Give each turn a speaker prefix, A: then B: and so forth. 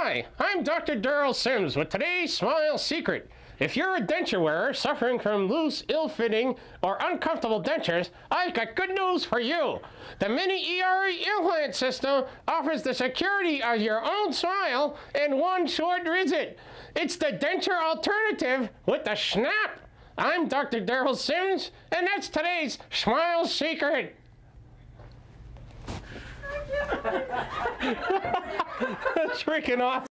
A: Hi, I'm Dr. Darryl Simms with today's Smile Secret. If you're a denture wearer suffering from loose, ill-fitting, or uncomfortable dentures, I've got good news for you. The Mini ERE implant system offers the security of your own smile in one short visit. It's the denture alternative with the snap. I'm Dr. Darryl Simms, and that's today's Smile Secret. That's freaking awesome.